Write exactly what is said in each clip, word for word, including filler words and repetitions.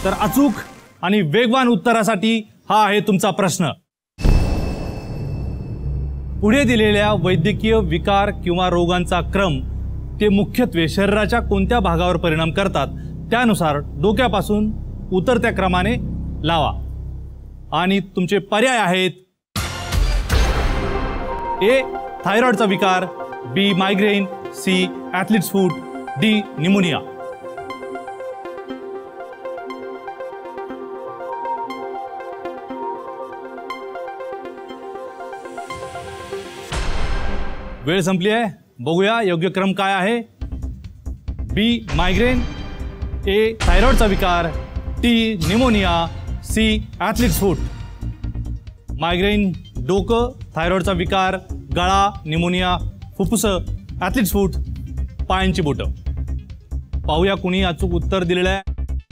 तर अचूक आणि वेगवान उत्तरासाठी हा आहे तुमचा प्रश्न। पुढे दिलेल्या वैद्यकीय विकार किंवा रोगांचा क्रम ते मुख्यत्वे शरीराच्या कोणत्या भागावर परिणाम करतात त्यानुसार डोक्यापासून उतरत्या क्रमाने लावा। आणि तुमचे पर्याय आहेत ए थायरॉइडचा विकार, B migraine, C athlete's foot, D pneumonia. वेळ संपली आहे, बघूया योग्य क्रम काय आहे। बी मायग्रेन, ए थायरॉइडचा विकार, T pneumonia, C athlete's foot. Migraine डोकं, थायरॉइडचा विकार गळा, निमोनिया फुफ्फुस, ॲथलीट्स फूट पायांची बोटं। पाहूया कुणी अचूक उत्तर दिलेलं आहे।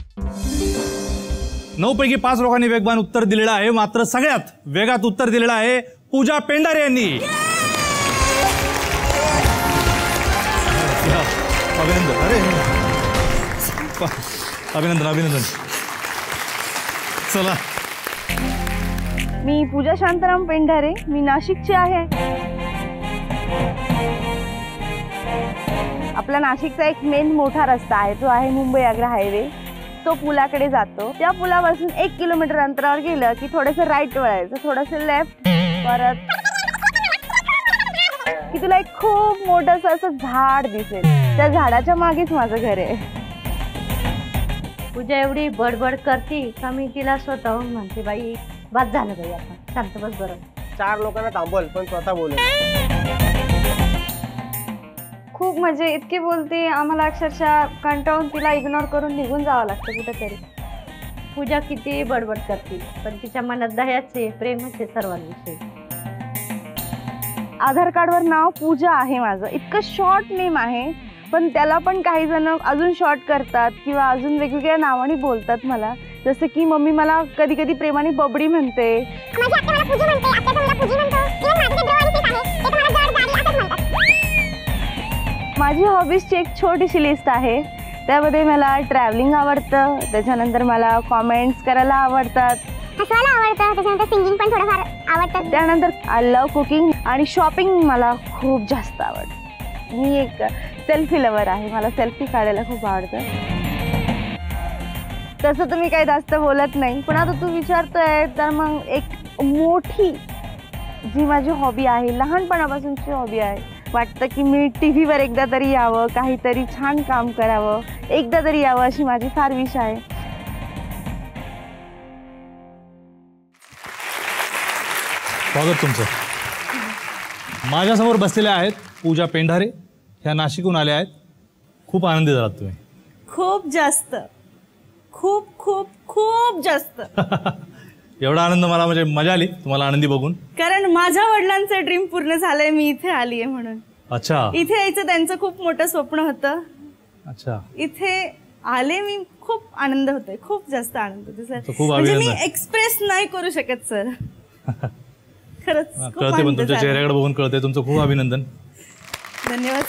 नऊ पैकी पाच लोकांनी वेगवान उत्तर दिलेलं आहे, मात्र सगळ्यात वेगात उत्तर दिलेलं आहे पूजा पेंढारे यांनी। अभिनंदन, अरे अभिनंदन अभिनंदन। चला, मी पूजा शांताराम पेंढारे, मी नाशिकची आहे। आपला नाशिकचा एक मेन मोठा रस्ता आहे, तो आहे मुंबई आग्रा हायवे। तो पुलाकडे जातो, त्या पुलापासून एक किलोमीटर अंतरावर गेलं की थोडंसं राईट वळायचं, थोडंसं लेफ्ट, परत की तुला एक खूप मोठं असं झाड दिसेल, त्या झाडाच्या मागेच माझं घर आहे। पूजा एवढी बडबड करती का मी तिला स्वतःहून म्हणते, बाई बस झालं बाई, आपण शांत बस बरं। चार लोकांना थांबवल पण स्वतः बोलेल। खूप म्हणजे इतकी बोलते, आम्हाला अक्षरशः कंटाळून तिला इग्नोर करून निघून जावं लागतं कुठेतरी। पूजा किती बडबड करते पण तिच्या मनात दयाच आहे, प्रेमच आहे सर्वांविषयी। आधार कार्डवर नाव पूजा आहे माझं, इतकं शॉर्ट नेम आहे, पण त्याला पण काही जण अजून शॉर्ट करतात किंवा अजून वेगवेगळ्या नावाने बोलतात मला। जसं की मम्मी मला कधी कधी प्रेमाने बबडी म्हणते, माझी हॉबीजची एक छोटीशी लिस्ट आहे, त्यामध्ये मला ट्रॅव्हलिंग आवडतं, त्याच्यानंतर मला कॉमेंट्स करायला आवडतात, हसायला आवडतं, त्याच्यानंतर सिंगिंग पण थोडंफार आवडतं, त्यानंतर आय लव्ह कुकिंग आणि शॉपिंग मला खूप जास्त आवडतं। मी एक सेल्फी लवर आहे, मला सेल्फी काढायला खूप आवडतं। तसं तुम्ही काही जास्त बोलत नाही, पण आता तू विचारतोय तर मग एक मोठी जी माझी हॉबी आहे, लहानपणापासूनची हॉबी आहे, वाटतं की मी टी व्हीवर एकदा तरी यावं, काहीतरी छान काम करावं, एकदा तरी यावं अशी माझी फार विश आहे। स्वागत तुमचं। माझ्यासमोर बसलेल्या आहेत पूजा पेंढारे, ह्या नाशिकहून आल्या आहेत। खूप आनंदी झालात तुम्ही? खूप जास्त, खूप खूप खूप जास्त। एवढा आनंद मला, म्हणजे मजा आली तुम्हाला आनंदी बघून, कारण माझ्या वडिलांचं ड्रीम पूर्ण झालंय, मी इथे आली आहे म्हणून। अच्छा, इथे यायचं त्यांचं खूप मोठं स्वप्न होतं। अच्छा, इथे आले मी, खूप आनंद होतोय, खूप जास्त आनंद होतोय सर, खूप म्हणजे मी एक्सप्रेस नाही करू शकत सर। खरंच कळते, पण तुमच्या चेहऱ्याकडे बघून कळते। तुमचं खूप अभिनंदन, धन्यवाद।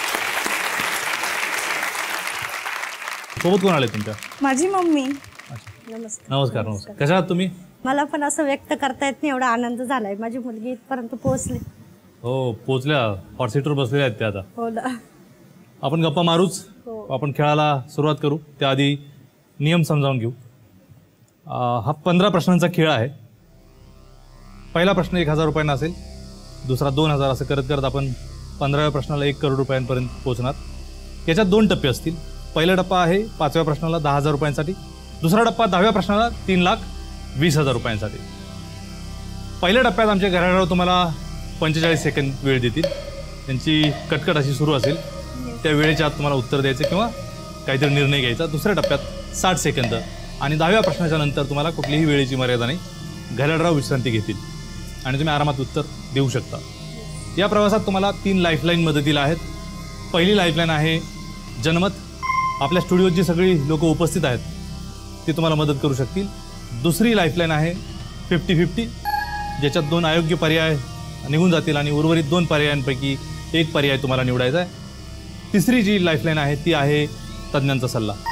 सोबत कोण आले तुमच्या? माझी मम्मी। नमस्कार नमस्कार नमस्कार, कशा आहात तुम्ही? मला पण असं व्यक्त करता येत नाही, एवढा आनंद झालाय। माझी मुलगी इथपर्यंत पोहोचली। हो, पोहोचल्या, हॉट सीटवर बसलेल्या आहेत त्या आता। हो ना, आपण गप्पा मारूच, आपण खेळायला सुरुवात करू त्याआधी नियम समजावून घेऊ। हा पंधरा प्रश्नांचा खेळ आहे। पहिला प्रश्न एक हजार रुपयांना असेल, दुसरा दोन हजार, असं करत करत आपण पंधराव्या प्रश्नाला एक करोड रुपयांपर्यंत पोहोचणार। याच्यात दोन टप्पे असतील। पहिला टप्पा आहे पाचव्या प्रश्नाला दहा हजार रुपयांसाठी, दुसरा टप्पा दहाव्या प्रश्नाला तीन लाख वीस हजार रुपयांसाठी। पहिल्या टप्प्यात आमचे घराघर तुम्हाला पंचेचाळीस सेकंद वेळ देतील, त्यांची कटकट अशी सुरू असेल, त्या वेळेच्या आत तुम्हाला उत्तर द्यायचं किंवा काहीतरी निर्णय घ्यायचा। दुसऱ्या टप्प्यात साठ सेकंद आणि दहाव्या प्रश्नाच्या नंतर तुम्हाला कुठलीही वेळेची मर्यादा नाही, घराघराव विश्रांती घेतील आणि तुम्ही आरामात उत्तर देऊ शकता। या प्रवासात तुम्हाला तीन लाईफलाईन मदतीला आहेत। पहिली लाईफलाईन आहे जनमत, आपल्या स्टुडिओत जी सगळी लोक उपस्थित आहेत ती तुम्हाला मदत करू शकतील। दुसरी लाईफलाईन आहे फिफ्टी फिफ्टी, ज्याच्यात दोन अयोग्य पर्याय निघून जातील आणि उर्वरित दोन पर्यायांपैकी एक पर्याय तुम्हाला निवडायचा आहे। तिसरी जी लाईफलाईन आहे ती आहे तज्ज्ञांचा सल्ला।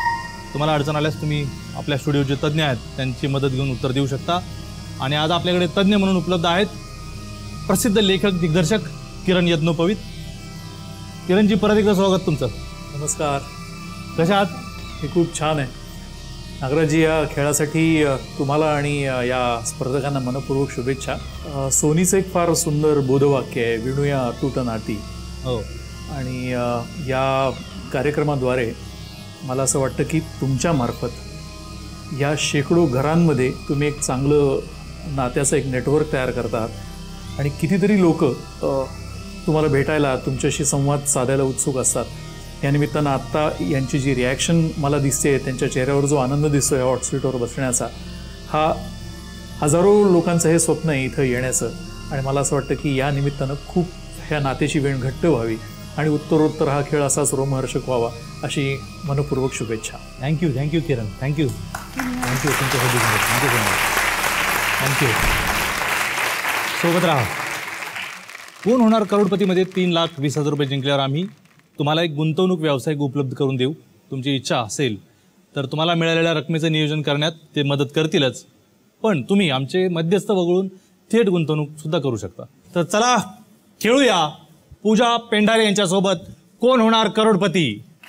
तुम्हाला अडचण आल्यास तुम्ही आपल्या स्टुडिओचे तज्ज्ञ आहेत त्यांची मदत घेऊन उत्तर देऊ शकता. आणि आज आपल्याकडे तज्ज्ञ म्हणून उपलब्ध आहेत प्रसिद्ध लेखक दिग्दर्शक किरण यज्ञोपवीत. किरणजी, परत एकदा स्वागत तुमचं. नमस्कार. कशा आहात? हे खूप छान आहे नागराजी. या खेळासाठी तुम्हाला आणि या स्पर्धकांना मनपूर्वक शुभेच्छा. सोनीचं एक फार सुंदर बोधवाक्य आहे, विणूया अतूट नाती. हो. आणि या कार्यक्रमाद्वारे मला असं वाटतं की तुमच्यामार्फत या शेकडो घरांमध्ये तुम्ही एक चांगलं नात्याचं एक नेटवर्क तयार करतात आणि कितीतरी लोक तुम्हाला भेटायला, तुमच्याशी संवाद साधायला उत्सुक असतात. या निमित्तानं आत्ता यांची जी रिॲक्शन मला दिसते, त्यांच्या चेहऱ्यावर जो आनंद दिसतो या हॉट सीटवर बसण्याचा, हा हजारो लोकांचं हे स्वप्न आहे इथं येण्याचं. आणि मला असं वाटतं की या निमित्तानं खूप ह्या नात्याची वेण घट्ट व्हावी आणि उत्तरोत्तर हा खेळ असाच रोमहर्षक व्हावा अशी मनपूर्वक शुभेच्छा. Thank you thank you Kiran. Thank you thank you तुमच्यासाठी थँक्यू थँक्यू. सोबत राहा. कोण होणार करोडपतीमध्ये तीन लाख वीस हजार रुपये जिंकल्यावर आम्ही तुम्हाला एक गुंतवणूक व्यावसायिक उपलब्ध करून देऊ. तुमची इच्छा असेल तर तुम्हाला मिळालेल्या रकमेचं नियोजन करण्यात ते मदत करतीलच, पण तुम्ही आमचे मध्यस्थ वगळून थेट गुंतवणूक सुद्धा करू शकता. तर चला खेळूया पूजा पेंढारे यांच्यासोबत कोण होणार करोडपती.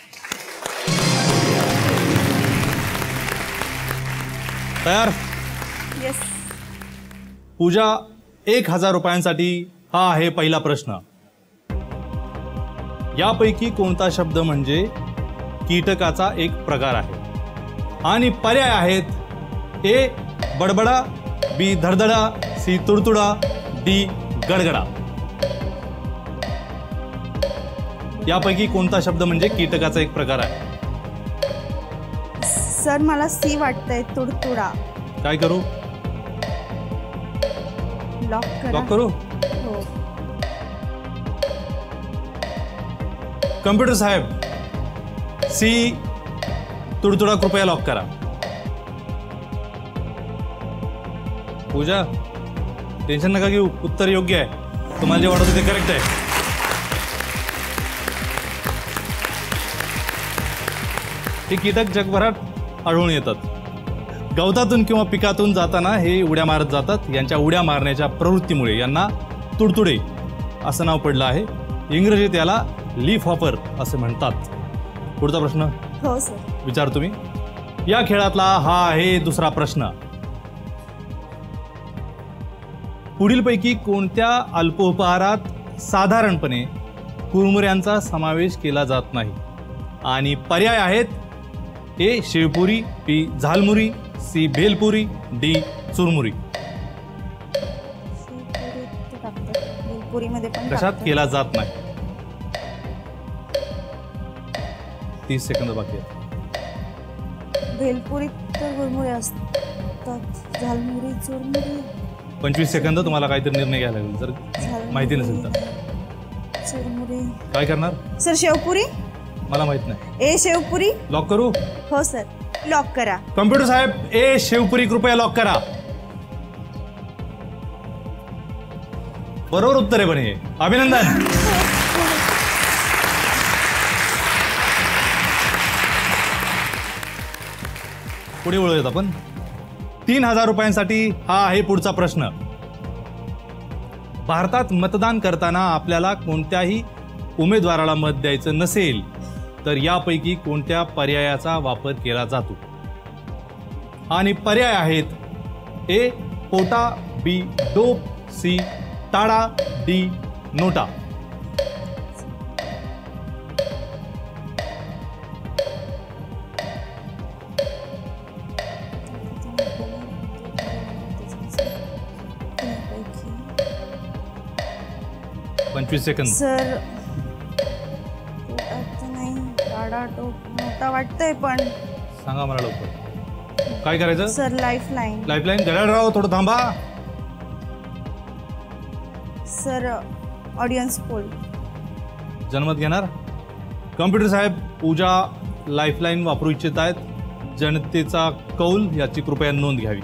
तयार? येस. पूजा, एक हजार रुपयांसाठी हा आहे पहिला प्रश्न. यापैकी कोणता शब्द म्हणजे कीटकाचा एक प्रकार आहे? आणि पर्याय आहेत ए बडबडा, बी धडधडा, सी तुडतुडा, डी गडगडा. यापैकी कोणता शब्द म्हणजे कीटकाचा एक प्रकार आहे? सर मला सी वाटतंय, तुडतुडा. काय करू? लॉक करा. लॉक करू? हो. कम्प्युटर साहेब, सी तुडतुडा कृपया लॉक करा. पूजा, टेन्शन नका घेऊ, उत्तर योग्य आहे. तुम्हाला जे वाटतं ते करेक्ट आहे. हे कीटक जगभरात आढळून येतात. गवतातून किंवा पिकातून जाताना हे उड्या मारत जातात. यांच्या उड्या मारण्याच्या प्रवृत्तीमुळे यांना तुडतुडे असं नाव पडलं आहे. इंग्रजीत याला लीफ हॉपर असे म्हणतात. पुढचा प्रश्न हो सर. विचार तुम्ही. या खेळातला हा आहे दुसरा प्रश्न. पुढीलपैकी कोणत्या अल्पोपहारात साधारणपणे कुरमुऱ्यांचा समावेश केला जात नाही? आणि पर्याय आहेत A sevpuri, B jhalmuri, C bhelpuri, D churmuri. पुरीमध्ये पण कशात केला जात नाही? तीस सेकंद बाकी आहेत. भेलपुरी तर गुरमुरे असतात, झालमुरी चुरमुरी. पंचवीस सेकंद तुम्हाला काहीतरी निर्णय घ्यायला लागेल जर माहिती नसेल तर. चुरमुरी. काय करणार? सर शेवपुरी. मला माहित नाही. ए शेवपुरी. लॉक करू? हो सर, लॉक करा. कम्प्युटर साहेब, ए शेवपुरी कृपया लॉक करा. बरोबर उत्तर आहे. पण हे अभिनंदन. पुढे वळूयात आपण. तीन हजार रुपयांसाठी हा आहे पुढचा प्रश्न. भारतात मतदान करताना आपल्याला कोणत्याही उमेदवाराला मत द्यायचं नसेल तर यापैकी कोणत्या पर्यायाचा वापर केला जातो? आणि पर्याय आहेत A POTA, B dope, C टाळा, डी नोटा. पंचवीस सेकंद. सर नाही, टाळा टोप नोटा वाटतंय, पण सांगा मला लवकर. काय करायचं? Sir life line. Life line. घड्याळराव थोडं थांबा. Sir audience poll. जनमत घेणार? कम्प्युटर साहेब, पूजा लाईफलाईन वापरू इच्छित आहेत. जनतेचा कौल याची कृपया नोंद घ्यावी.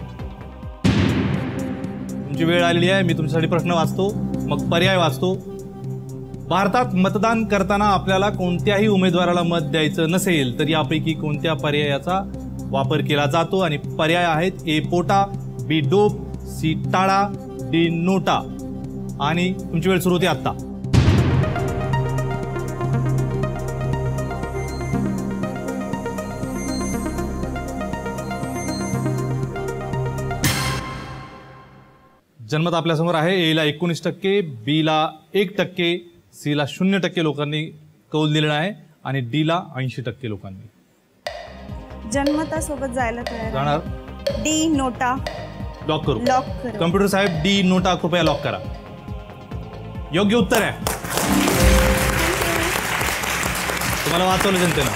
तुमची वेळ आलेली आहे. मी तुमच्यासाठी प्रश्न वाचतो, मग पर्याय वाचतो. भारतात मतदान करताना आपल्याला कोणत्याही उमेदवाराला मत द्यायचं नसेल तर यापैकी कोणत्या पर्यायाचा वापर केला जातो? आणि पर्याय आहेत A POTA, B dope, C टाळा, डी नोटा. आणि तुमची वेळ सुरू होती आता. जन्मत आपल्यासमोर आहे. ए ला एकोणीस टक्के, बी ला एक टक्के, सी ला शून्य टक्के लोकांनी कौल दिलेला आहे आणि डी ला ऐंशी टक्के लोकांनी. जन्मतासोबत जायला तयार जाणार. डी नोटा लॉक करू. लॉक करू. कम्प्युटर साहेब डी नोटा कृपया लॉक करा. योग्य उत्तर आहे. तुम्हाला वाचवलं जनतेनं.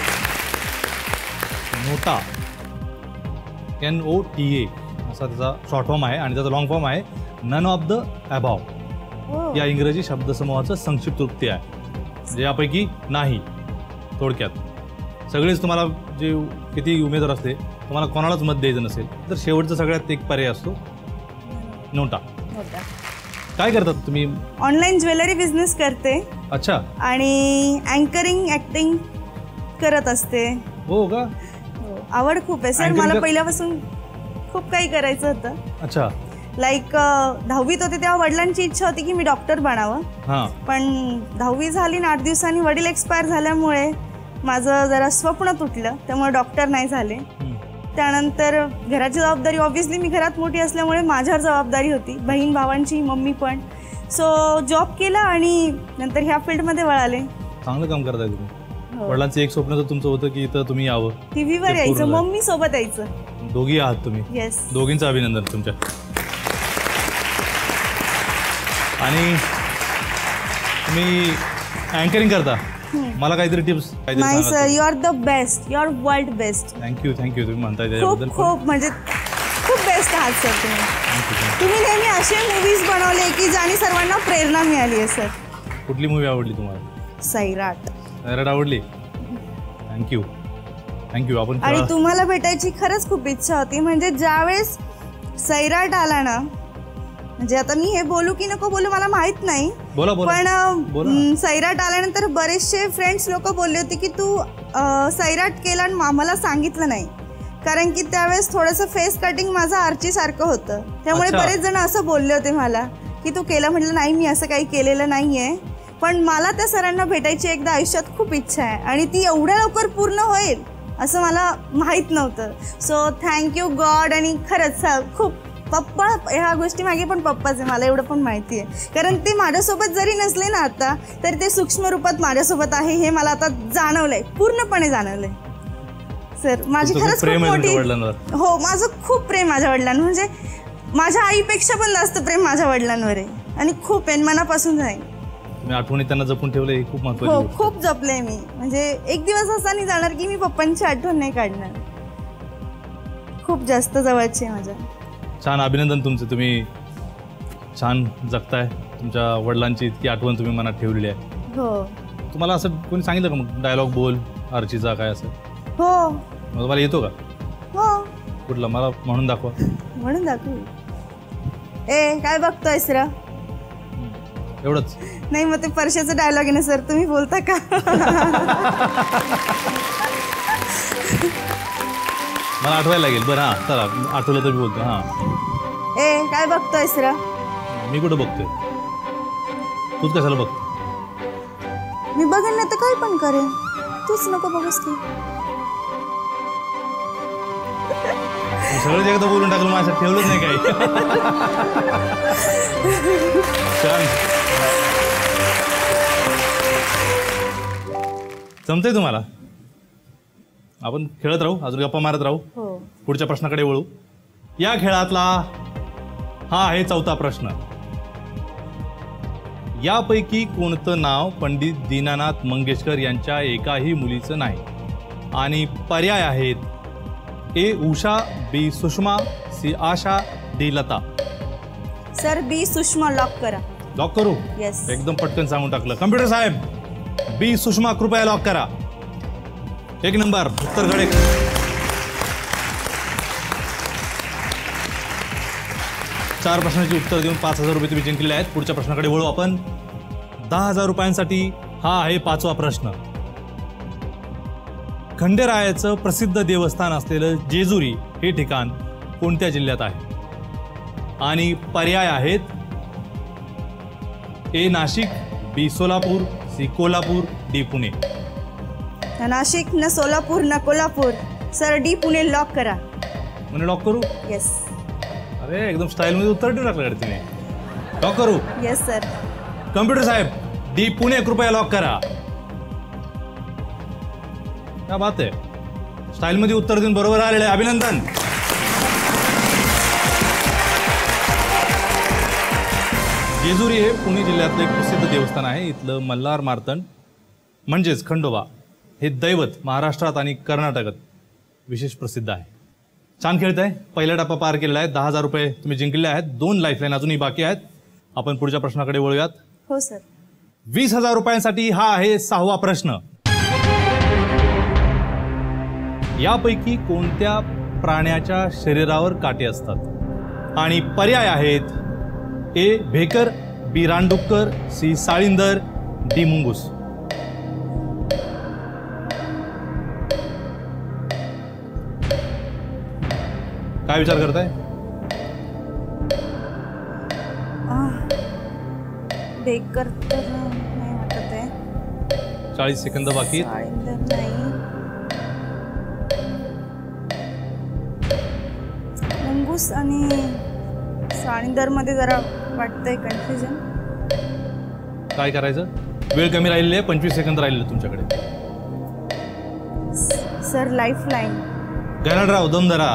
नोटा एन ओ टी ए असा त्याचा शॉर्ट फॉर्म आहे आणि त्याचा लॉंग फॉर्म आहे नन ऑफ द अबाव. या इंग्रजी शब्दसमूहाचं संक्षिप्त रूप आहे, म्हणजे यापैकी नाही. थोडक्यात सगळेच तुम्हाला जे किती उमेदवार असते तुम्हाला कोणालाच मत द्यायचं नसेल तर शेवटचा सगळ्यात एक पर्याय असतो नोटा. काय करतात तुम्ही? ऑनलाईन ज्वेलरी बिझनेस करते. अच्छा. आणि अँकरिंग ऍक्टिंग करत असते. हो का? आवड खूप आहे सर मला पहिल्यापासून. खूप काही करायचं होतं. अच्छा. लाईक दहावीत होते तेव्हा वडिलांची इच्छा होती की मी डॉक्टर बनावं. पण दहावी झाली ना आठ दिवसांनी वडील एक्सपायर झाल्यामुळे माझं जरा स्वप्न तुटलं, त्यामुळे डॉक्टर नाही झाले. त्यानंतर घराची जबाबदारी ऑब्व्हियसली मी घरात मोठी असल्यामुळे माझ्यावर जबाबदारी होती, बहीण भावांची, मम्मी पण. सो जॉब केला आणि नंतर ह्या फील्डमध्ये वळाले. चांगलं काम करताय तुम्ही. वडिलांचं एक स्वप्न तर तुमचं होतं की इथं तुम्ही यावं, टीव्हीवर यायचं, मम्मी सोबत यायचं. दोघी आहात तुम्ही. येस. दोघींचं अभिनंदन तुमच्या. आणि तुम्ही अँकरिंग करता. मला काहीतरी टिप्स काहीतरी नाही sir, you are the best, you are world best. Thank you thank you तुम्ही म्हणताय त्याबद्दल. खूप म्हणजे खूप बेस्ट आहात सर तुम्ही. तुम्ही नेहमी असे मूवीज बनवले की ज्याने सर्वांना प्रेरणा मिळाली आहे सर. कुठली मूवी आवडली तुम्हाला? सैराट. सैराट आवडली. Thank you thank you. आपण आणि तुम्हाला भेटायची खरंच खूप इच्छा होती. म्हणजे ज्यावेळेस सैराट आला ना, म्हणजे आता मी हे बोलू की नको बोलू मला माहित नाही, पण सैराट आल्यानंतर बरेचसे फ्रेंड्स लोक बोलले होते की तू सैराट केला आणि आम्हाला सांगितलं नाही, कारण की त्यावेळेस थोडंसं फेस कटिंग माझं आर्ची सारखं होतं. त्यामुळे बरेच जण असं बोलले होते मला की तू केलं. म्हटलं नाही, मी असं काही केलेलं नाहीये. पण मला त्या सरांना भेटायची एकदा आयुष्यात खूप इच्छा आहे आणि ती एवढ्या लवकर पूर्ण होईल असं मला माहीत नव्हतं. So thank you God. आणि खरंच खूप पप्पा ह्या गोष्टी मागे पण पप्पाच आहे, मला एवढं पण माहिती आहे. कारण ते माझ्यासोबत जरी नसले ना आता तरी ते सूक्ष्म रूपात माझ्यासोबत आहे हे मला आता जाणवलंय, पूर्णपणे जाणवलंय. सर माझी खरंच खूप मोठी. हो, माझं खूप प्रेम माझ्या वडिलांवर. म्हणजे माझ्या आईपेक्षा पण जास्त प्रेम माझ्या वडिलांवर आहे आणि खूप आहे, मनापासून आहे. आठवणी त्यांना जपून ठेवले हे खूप महत्त्वाचं. हो, खूप जपले मी. म्हणजे एक दिवस असा नाही जाणार की मी पप्पांची आठवण नाही काढणार. खूप जास्त जवळचे माझ्या. छान, अभिनंदन तुमचं. तुम्ही छान जगताय. तुमच्या वडिलांची इतकी आठवण तुम्ही मनात ठेवलेली आहे. हो. तुम्हाला असं कोणी सांगितलं का मग डायलॉग बोल आर्चीचा काय असं? हो. मग तुम्हाला येतो का? हो. कुठला मला म्हणून दाखवा. म्हणून दाखवू? ए काय बघतोयस रे? एवढंच नाही, मग ते परशाचा डायलॉग आहे ना सर, तुम्ही बोलता का? मला आठवायला लागेल. बरं हां, चला आठवलं तर मी बोलतो. हां. ए काय बघतोयस रे? मी कुठं बघतोय? तूच कशाला बघतो? मी बघेन ना तर काय पण करेन, तूच नको बघूस की. सगळं एकदा बोलून टाकलं, माझ्यासाठी ठेवलंच नाही काही. छान. जमतंय तुम्हाला? आपण खेळत राहू, अजून गप्पा मारत राहू. पुढच्या प्रश्नाकडे वळू. या खेळातला हा आहे चौथा प्रश्न. यापैकी कोणतं नाव पंडित दीनानाथ मंगेशकर यांच्या एकाही मुलीचं नाही? आणि पर्याय आहेत A Usha, B Sushma, C Asha, D Lata. Sir B Sushma lock करा. लॉक करू? येस. एकदम पटकन सांगून टाकलं. कम्प्युटर साहेब बी सुषमा कृपया लॉक करा. एक नंबर उत्तर घडे. चार प्रश्नांची उत्तर देऊन पाच हजार रुपये तुम्ही जिंकलेले आहेत. पुढच्या प्रश्नाकडे वळू आपण. दहा हजार रुपयांसाठी हा आहे पाचवा प्रश्न. खंडेरायाचं प्रसिद्ध देवस्थान असलेलं जेजुरी हे ठिकाण कोणत्या जिल्ह्यात आहे? आणि पर्याय आहेत A Nashik, B Solapur, C Kolhapur, D Pune. Nashik न सोलापूर न Kolhapur. Sir D Pune lock करा. म्हणजे लॉक करू? येस. अरे एकदम स्टाईलमध्ये उत्तर देऊ टाकलं तुम्ही. लॉक करू? Yes sir. कम्प्युटर साहेब डी पुणे कृपया लॉक करा. क्या बात आहे, स्टाईलमध्ये उत्तर देऊन बरोबर आलेलं आहे, अभिनंदन. जेजुरी हे पुणे जिल्ह्यातलं एक प्रसिद्ध देवस्थान आहे. इथलं मल्हार मार्तंड म्हणजेच खंडोबा हे दैवत महाराष्ट्रात आणि कर्नाटकात विशेष प्रसिद्ध आहे. छान खेळताय. पहिला टप्पा पार केलेला आहे. दहा हजार रुपये तुम्ही जिंकले आहेत. दोन लाईफलाईन अजूनही बाकी आहेत. आपण पुढच्या प्रश्नाकडे वळूयात. हो सर. वीस हजार रुपयांसाठी हा आहे सहावा प्रश्न. यापैकी कोणत्या प्राण्याच्या शरीरावर काटे असतात? आणि पर्याय आहेत ए भेकर, बी रानडुक्कर, सी साळींदर, डी मुंगूस. काय विचार करताय? बेकर तर नाही वाटत आहे. चाळीस सेकंद बाकी. नाही. मुंगूस आणि साळींदर मध्ये जरा वाटतंय कन्फ्युजन. काय करायचं? वेळ कमी राहिलेली आहे. पंचवीस सेकंद राहिले तुमच्याकडे. Sir life line. गणराव दमदरा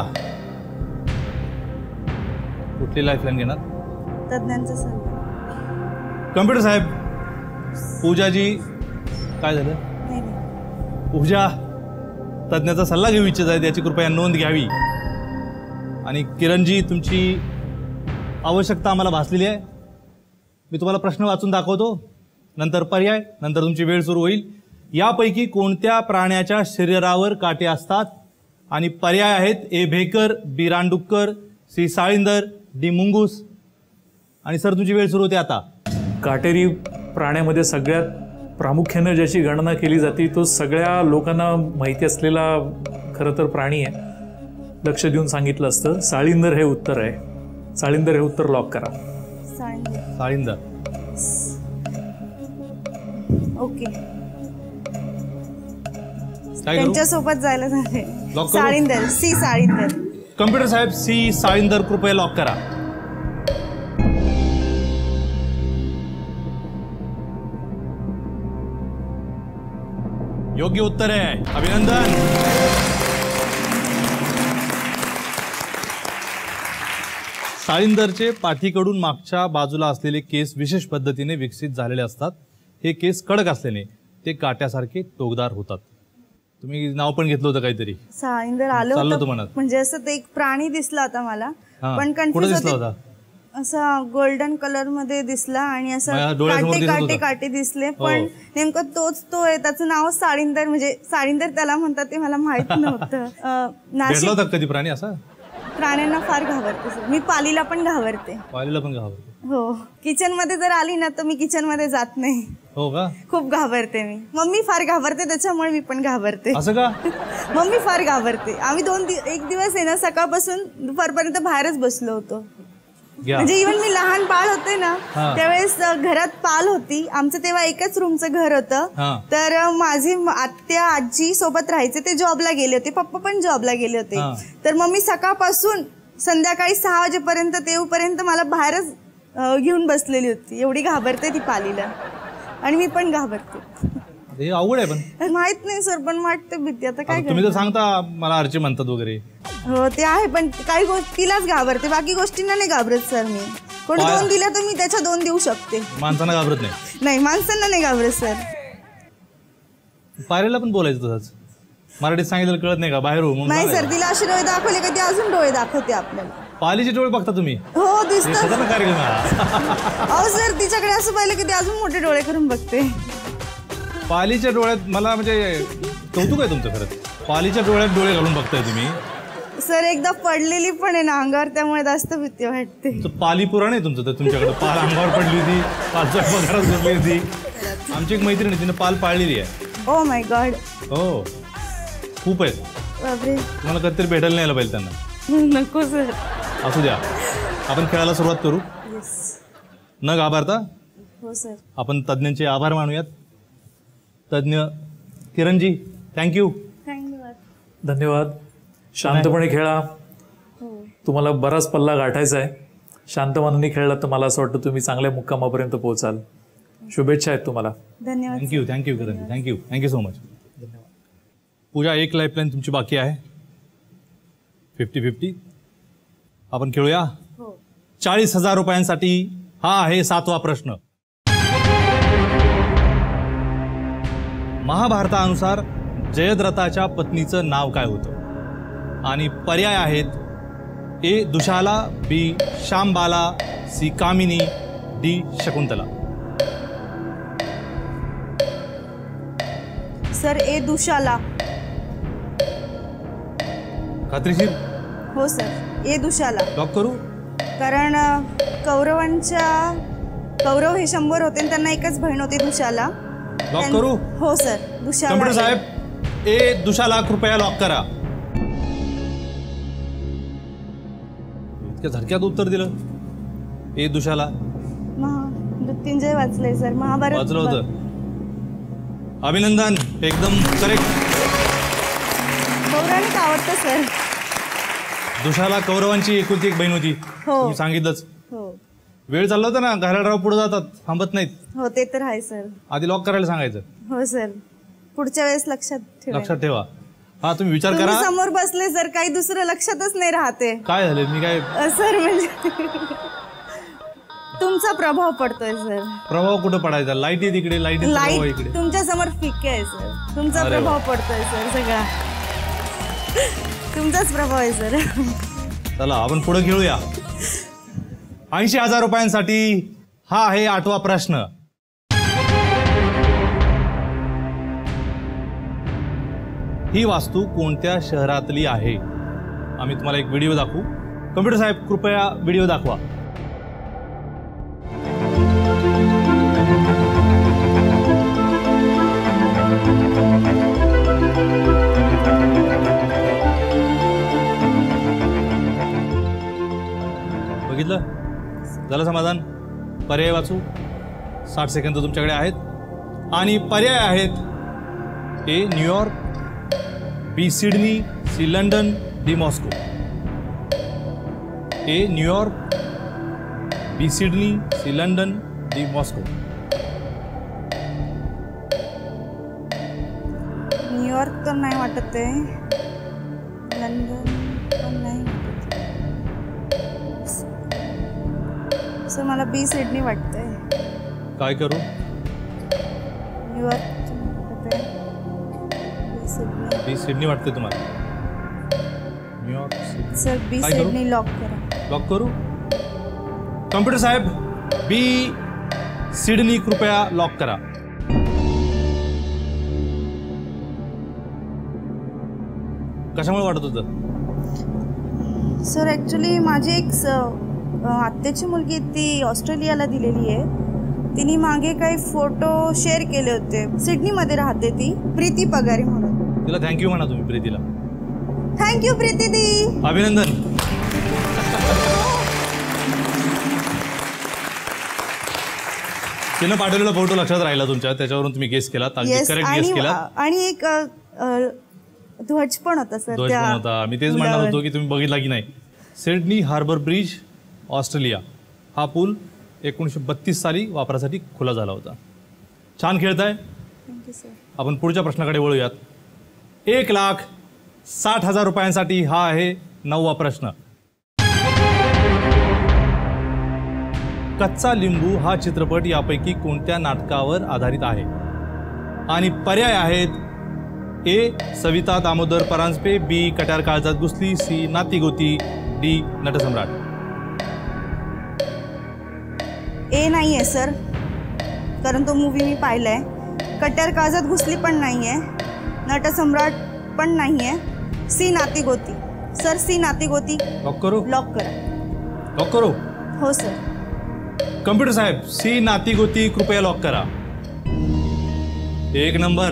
कुठली लाईफ लाईन घेणार? तज्ञांचं सर. कम्प्युटर साहेब पूजाजी काय झालं? नाही नाही. पूजा तज्ञाचा सल्ला घेऊ इच्छित आहे, त्याची कृपया नोंद घ्यावी. आणि किरणजी तुमची आवश्यकता आम्हाला भासलेली आहे. मी तुम्हाला प्रश्न वाचून दाखवतो, नंतर पर्याय, नंतर तुमची वेळ सुरू होईल. यापैकी कोणत्या प्राण्याच्या शरीरावर काटे असतात? आणि पर्याय आहेत ए भेकर, बी रानडुक्कर, सी साळींदर, डी मुंगूस. आणि सर तुमची वेळ सुरू होते आता. काटेरी प्राण्यामध्ये सगळ्यात प्रामुख्याने ज्याची गणना केली जाते तो सगळ्या लोकांना माहिती असलेला खरं तर प्राणी आहे. लक्ष देऊन सांगितलं असतं. साळींदर हे उत्तर आहे. साळींदर हे उत्तर लॉक करा. साळींदर. साळींदर. ओके. काय करू? त्यांच्यासोबत जायला झाले. लॉक करू? साळींदर. सी साळींदर. कम्प्युटर साहेब सी साळींदर कृपया लॉक करा. योग्य उत्तर आहे, अभिनंदन. साळींदरचे पाठीकडून मागच्या बाजूला असलेले केस विशेष पद्धतीने विकसित झालेले असतात. हे केस कडक असल्याने ते काट्यासारखे टोकदार होतात. तुम्ही नाव पण घेतलं होतं काहीतरी. साळींदर आलं होतं म्हणजे असं ते एक प्राणी दिसला होता मला, पण कन्फ्युज होते. असा गोल्डन कलर मध्ये दिसला आणि असं काटे काटे काटे दिसले, पण नेमकं तोच तो आहे. त्याचं नाव साळींदर म्हणजे साळींदर त्याला म्हणतात ते मला माहित नव्हतं. नाशिक कधी प्राणी असा? प्राण्यांना फार घाबरते सर मी. पालीला पण घाबरते. पालीला पण घाबरते? हो. किचन मध्ये जर आली ना तर मी किचन मध्ये जात नाही. हो का? खूप घाबरते मी. मम्मी फार घाबरते त्याच्यामुळे मी पण घाबरते. असं का? मम्मी फार घाबरते. आम्ही दोन एक दिवस आहे ना सकाळपासून दुपारपर्यंत बाहेरच बसलो होतो. म्हणजे इव्हन मी लहान बाळ होते ना त्यावेळेस घरात पाल होती. आमचं तेव्हा एकच रूमचं घर होतं. तर माझी आत्या आजी सोबत राहायचे. ते जॉबला गेले होते. पप्पा पण जॉबला गेले होते. तर मम्मी सकाळपासून संध्याकाळी सहा वाजेपर्यंत तेवपर्यंत मला बाहेरच घेऊन बसलेली होती. एवढी घाबरते ती पालीला. आणि मी पण घाबरते. हे अवघड आहे. पण माहित नाही सर, पण वाटते भीती. आता काय तुम्ही तर सांगता मला अर्चे म्हणतात वगैरे. हो ते आहे, पण काही गोष्टीलाच घाबरते, बाकी गोष्टींना नाही घाबरत सर मी. कोणी दोन दिल्या तर मी त्याच्या दोन देऊ शकते. माणसांना घाबरत नाही? नाही माणसांना नाही घाबरत सर. पायरीला पण बोलायचं तसंच. मराठीत सांगितलं कळत नाही का बाहेर? नाही सर, तिला असे डोळे दाखवले का ती अजून डोळे दाखवते आपल्याला. पालीचे डोळे बघता तुम्ही? हो दिसतात. कार्यक्रम अहो सर तिच्याकडे असं पाहिलं की ती अजून मोठे डोळे करून बघते. पालीच्या डोळ्यात मला म्हणजे कौतुक आहे तुमचं खरंच. पालीच्या डोळ्यात डोळे घालून बघताय तुम्ही. सर एकदा पडलेली पण आहे ना अंगावर, त्यामुळे जास्त भीती वाटते. पाली पुराण आहे तुमचं. तर तुमच्याकडे पाल अंगावर पडली होती, पालच्या पगारात बसली होती. आमची एक मैत्रीण आहे, तिने पाल पाळलेली आहे. Oh my God. हो खूप आहेत. बापरे. तुम्हाला कधीतरी भेटायला नाही आलं पाहिजे त्यांना. नको सर. असू द्या, आपण खेळायला सुरुवात करू. न घाबरता. हो सर. आपण तज्ज्ञांचे आभार मानूयात. तज्ज्ञ किरणजी, थँक्यू. धन्यवाद. धन्यवाद. शांतपणे खेळा. तुम्हाला बराच पल्ला गाठायचा आहे. शांत मनाने खेळला तर मला असं वाटतं तुम्ही चांगल्या मुक्कामापर्यंत पोहोचाल. शुभेच्छा आहेत तुम्हाला. धन्यवाद. थँक्यू थँक्यू किरणजी, थँक्यू थँक्यू सो मच. धन्यवाद. पूजा, एक लाईफलाईन तुमची बाकी आहे. फिफ्टी फिफ्टी आपण खेळूया. चाळीस हजार रुपयांसाठी हा आहे सातवा प्रश्न. महाभारतानुसार जयद्रथाच्या पत्नीचं नाव काय होतं? आणि पर्याय आहेत A Dushala, B Shambala, C Kamini, D Shakuntala. Sir A Dushala. खात्रीशीर? हो सर, ए दुशाला. लॉक करू? कारण अ, कौरवांच्या कौरव हे शंभर होते आणि त्यांना एकच बहीण होती दुशाला. लॉक करू? हो सर, दुशाला. कम्प्युटर साहेब, ए दुशाला कृपया लॉक करा. इतक्या झटक्यात उत्तर दिलं. ए दुशाला. मृत्युंजय वाचलंय सर, महाभारत वाचलं होतं. अभिनंदन, एकदम करेक्ट. पौराणिक आवडतं सर. दुशाला कौरवांची एकुलती एक बहीण होती. हो. तुम्ही सांगितलंच. हो. वेळ चालला होता ना, घराडराव पुढे जातात, थांबत नाहीत. हो ते तर आहे सर. आधी लॉक करायला सांगायचं. हो सर, पुढच्या वेळेस लक्षात ठेवा. लक्षात ठेवा. हा तुम्ही विचार तुम्ही करा. समोर बसले सर, काही दुसरं लक्षातच नाही राहते. काय झालं? मी काय अ, सर म्हणजे तुमचा प्रभाव पडतोय सर. प्रभाव कुठं पडायचा? लाईट आहे तिकडे, लाईट प्रभाव लाईट इकडे. तुमच्या समोर फिके आहे सर. तुमचा अरे प्रभाव वा. पडतोय सर, सगळा तुमचाच प्रभाव आहे सर. चला आपण पुढे खेळूया. ऐंशी हजार रुपयांसाठी हा आहे आठवा प्रश्न. ही वास्तू कोणत्या शहरातली आहे? आम्ही तुम्हाला एक व्हिडिओ दाखवू. कम्प्युटर साहेब, कृपया व्हिडिओ दाखवा. बघितलं? झालं समाधान? पर्याय वाचू. साठ सेकंद तुमच्याकडे आहेत आणि पर्याय आहेत A New York, B Sydney, C London, D Moscow. A New York, B Sydney, C London, D Moscow. New York तर नाही वाटत आहे, लंडन पण नाही वाटत. सर मला बी सिडनी वाटतंय. काय करू? न्यूयॉर्क वाटत आहे. बी सिडनी. बी सिडनी वाटते तुम्हाला? New York, Sydney. सर बी काय करू? सिडनी लॉक करा. लॉक करू? कम्प्युटर साहेब, बी सिडनी कृपया लॉक करा. कशामुळे वाटत होतं? सर ॲक्च्युली माझी एक स- अ, आत्याची मुलगी ती ऑस्ट्रेलियाला दिलेली आहे. तिने मागे काही फोटो शेअर केले होते. सिडनीमध्ये राहते ती, प्रीती पगारी म्हणून. तिला थँक्यू म्हणा तुम्ही, प्रीतीला. थँक्यू प्रीती दी. अभिनंदन. तिनं पाठवलेला फोटो लक्षात राहिला तुमच्या, त्याच्यावरून तुम्ही गेस केला. येस. करेक्ट गेस आणि केला. आणि एक अ, अ, ध्वज पण होता सर. ध्वज पण होता. मी तेच म्हणणार होतो की तुम्ही बघितला की नाही. Sydney harbour bridge, Australia. हा पूल एकोणीसशे बत्तीस साली वापरासाठी खुला झाला होता. छान खेळताय. Thank you sir. आपण पुढच्या प्रश्नाकडे वळूयात. एक लाख साठ हजार रुपयांसाठी हा आहे नववा प्रश्न. कच्चा लिंबू हा चित्रपट यापैकी कोणत्या नाटकावर आधारित आहे? आणि पर्याय आहेत A Savita Damodar Paranjpe, B Katyar Kaljat Ghusli, C Natigoti, D Natsamrat. A नाही आहे सर, कारण तो मूवी मी पाहिलाय. कट्यार काळजात घुसली पण नाही आहे. नटसम्राट पण नाही आहे. C Natigoti. Sir C Natigoti lock करू? लॉक करा. लॉक करू? हो सर. कम्प्युटर साहेब, सी नातीगोती कृपया लॉक करा. एक नंबर.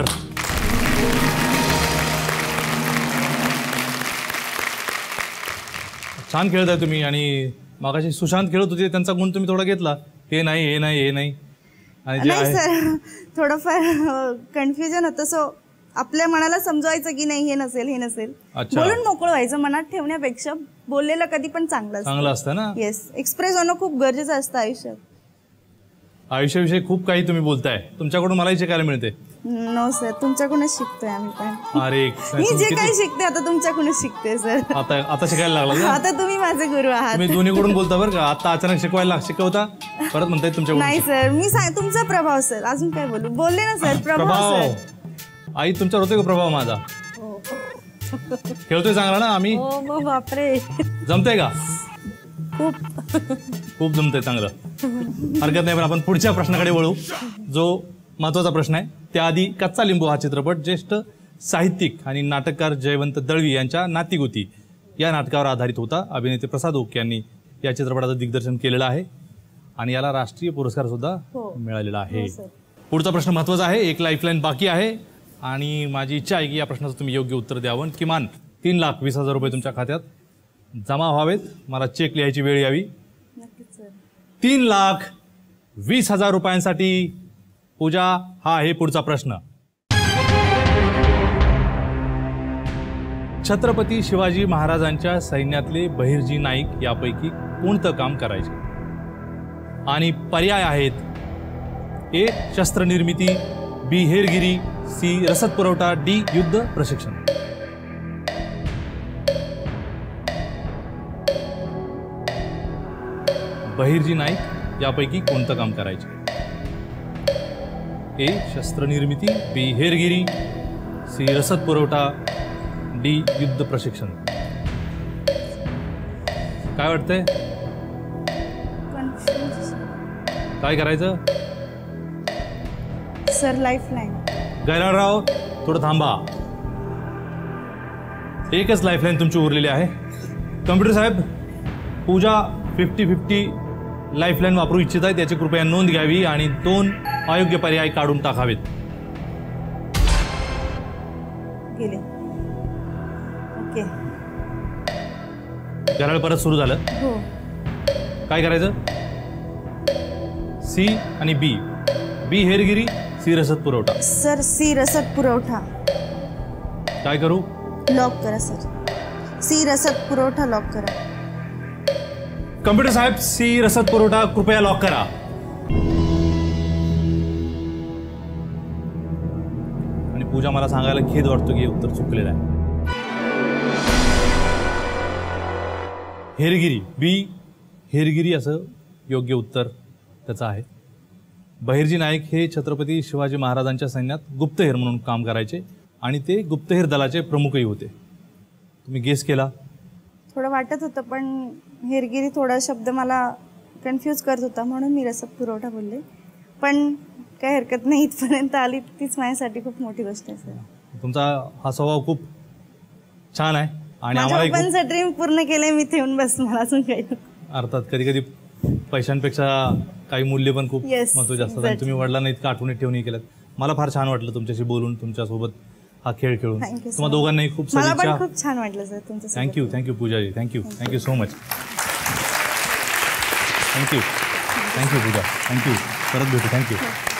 छान खेळताय तुम्ही. आणि मागाशी सुशांत खेळत होते त्यांचा गुण तुम्ही थोडा घेतला. हे नाही हे नाही हे नाही. आणि जे नाही आहे सर, थोडंफार कन्फ्युजन होतं. सो आपल्या मनाला समजवायचं की नाही हे नसेल हे नसेल, अच्छा. बोलून मोकळं व्हायचं. मनात ठेवण्यापेक्षा बोललेलं कधी पण चांगलं असतं. चांगलं असतं ना. येस, एक्सप्रेस होणं खूप गरजेचं असतं आयुष्यात. आयुष्याविषयी खूप काही तुम्ही बोलताय. तुमच्याकडून मलाही शिकायला मिळते. नो सर, तुमच्याकडूनच शिकतोय आम्ही पण. अरे मी जे काही शिकते आता तुमच्याकडूनच शिकते सर. आता आता शिकायला लागला ना. आता तुम्ही माझे गुरु आहात. तुम्ही दोन्हीकडून बोलता बरं का. आता अचानक शिकवायला शिकवता परत म्हणताय तुमच्याकडून. नाही सर, मी सांग तुमचा प्रभाव सर. अजून काय बोलू, बोलले ना सर. प्रभाव प्रभाव. सर. आई तुमच्यावर होतोय का प्रभाव माझा? खेळतोय चांगला ना आम्ही? हो मग बापरे. जमतंय का? खूप खूप जमतंय चांगलं. हरकत नाही. पण आपण पुढच्या प्रश्नाकडे वळू, जो महत्वाचा प्रश्न आहे. त्याआधी कच्चा लिंबू हा चित्रपट ज्येष्ठ साहित्यिक आणि नाटककार जयवंत दळवी यांच्या नातीगोती या नाटकावर आधारित होता. अभिनेते प्रसाद ओक यांनी या चित्रपटाचं दिग्दर्शन केलेलं आहे आणि याला राष्ट्रीय पुरस्कार सुद्धा मिळालेला आहे. पुढचा प्रश्न महत्वाचा आहे. एक लाईफलाईन बाकी आहे आणि माझी इच्छा आहे की या प्रश्नाचं तुम्ही योग्य उत्तर द्यावं. किमान तीन लाख वीस हजार रुपये तुमच्या खात्यात जमा व्हावेत. मला चेक लिहायची वेळ यावी. तीन लाख वीस हजार रुपयांसाठी पूजा हा आहे पुढचा प्रश्न. छत्रपती शिवाजी महाराजांच्या सैन्यातले बहिर्जी नाईक यापैकी कोणतं काम करायचे? आणि पर्याय आहेत: ए शस्त्र निर्मिती, बी हेरगिरी, सी रसद पुरवठा, डी युद्ध प्रशिक्षण. बहिर्जी नाईक यापैकी कोणतं काम करायचे? ए शस्त्र निर्मिती, बी हेरगिरी, सी रसद पुरवठा, डी युद्ध प्रशिक्षण. काय वाटतंय? काय करायचं सर? लाईफलाईन. गैराराव थोडं थांबा. एकच लाईफलाईन तुमची उरलेली आहे. कम्प्युटर साहेब, पूजा फिफ्टी फिफ्टी लाईफलाईन वापरू इच्छित आहे. त्याची कृपया नोंद घ्यावी आणि दोन अयोग्य पर्याय काढून टाकावेत. गेले. ओके. घराळ परत सुरू झालं. हो. काय करायचं? सी आणि बी. बी हेरगिरी, सी रसद पुरवठा. सर सी रसद पुरवठा काय करू? लॉक करा सर. सी रसद पुरवठा लॉक करा. कम्प्युटर साहेब, सी रसद पुरवठा कृपया लॉक करा. आणि पूजा, मला सांगायला खेद वाटतो की हे उत्तर चुकलेलं आहे. हेरगिरी, बी हेरगिरी असं योग्य उत्तर त्याचं आहे. बहिर्जी नाईक हे छत्रपती शिवाजी महाराजांच्या सैन्यात गुप्तहेर म्हणून काम करायचे आणि ते गुप्तहेर दलाचे प्रमुखही होते. तुम्ही गेस केला? थोडं वाटत होतं, पण हेरगिरी थोडा शब्द मला कन्फ्यूज करत होता म्हणून मी रसद पुरवठा बोलले. पण काय हरकत नाही, इथपर्यंत आली तीच माझ्यासाठी खूप मोठी गोष्ट आहे सर. तुमचा हा स्वभाव खूप छान आहे आणि माझ्या आम्हाला पप्पांचं ड्रीम पूर्ण केलंय मी. ठेवून बस, मला अजून काही नको. अर्थात कधी कधी पैशांपेक्षा काही मूल्य पण खूप Yes, महत्त्वाचे असतात आणि exactly. तुम्ही वडिलांना इतकं आठवणीत ठेवून केलं. मला फार छान वाटलं तुमच्याशी बोलून, तुमच्यासोबत हा खेळ खेळून. Thank you so तुम्हाला दोघांनाही खूप मला सदिच्छा. पण खूप छान वाटलं सर तुमचं. Thank you thank you Poojaji. Thank you thank you so much. Thank you thank you Pooja. Thank you. परत भेटू. थँक्यू.